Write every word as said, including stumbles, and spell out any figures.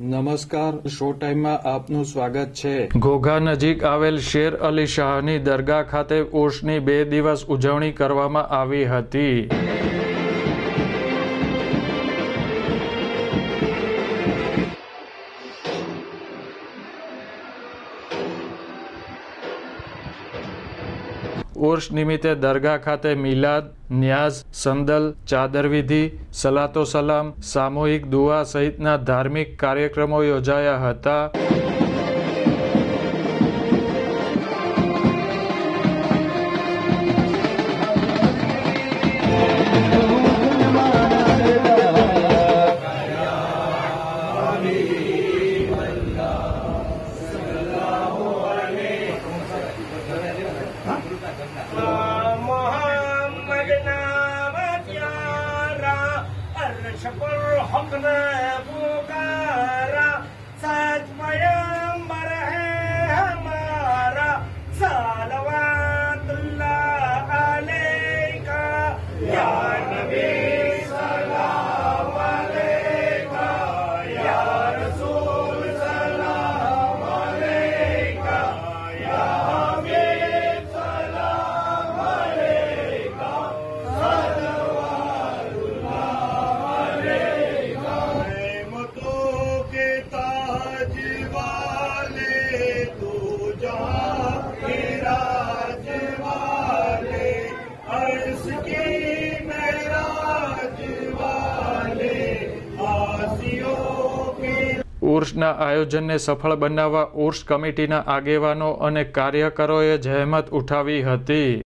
નમસ્કાર, શો ટાઈમમાં આપનું સ્વાગત છે। ઘોઘા નજીક આવેલ શેર અલી શાહની દરગાહ ખાતે ઉર્સની બે દિવસ ઉજવણી કરવામાં આવી હતી। ઉર્સ નિમિત્તે દરગાહ ખાતે મિલાદ, ન્યાઝ, સંદલ, ચાદર વિધિ, સલાતો સલામ, સામૂહિક દુઆ સહિતના ધાર્મિક કાર્યક્રમો યોજાયા હતા। ઉર્સના આયોજનને સફળ બનાવવા ઉર્સ કમિટીના આગેવાનો અને કાર્યકરોએ જહેમત ઉઠાવી હતી।